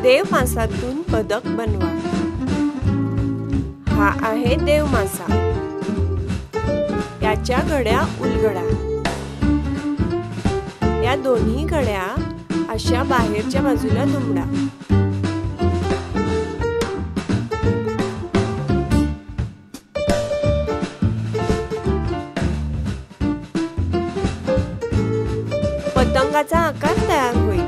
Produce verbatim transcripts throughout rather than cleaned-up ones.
देव मासातून बदक बनवा. हा आहे देव मासा. याच्या घड्या उलगडा. या दोन्ही घड्या अशा बाहेरच्या बाजूला दुमडा. पतंगाचा आकार तयार होईल.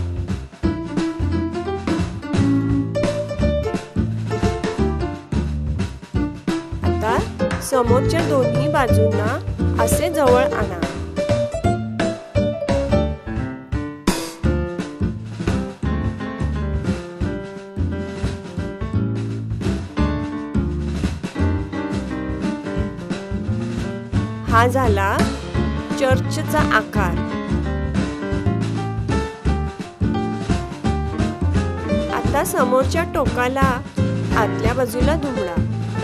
आता समोरच्या दोन्ही बाजूंना असे जवळ आणा. हा झाला चर्चचा आकार. आता समोरच्या टोकाला आतल्या बाजूला दुमडा.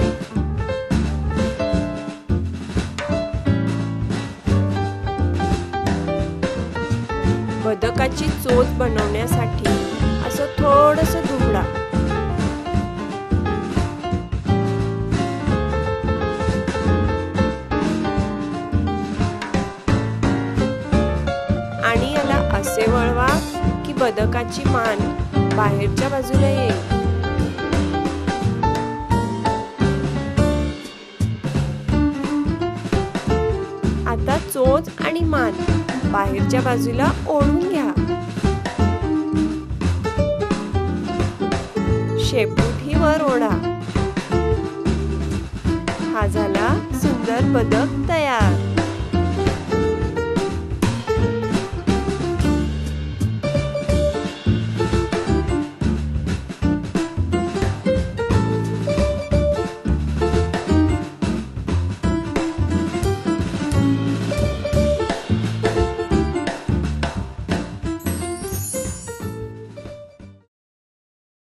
बदकाची चोच बनवण्यासाठी असं थोडंसं दुमडा. आणि याला असे वळवा की बदकाची मान बाहेरच्या बाजूला येईल. आता चोच आणि मान बाहेरच्या बाजूला ओढून घ्या. शेपूट ही वर ओढा. हा झाला सुंदर बदक तयार.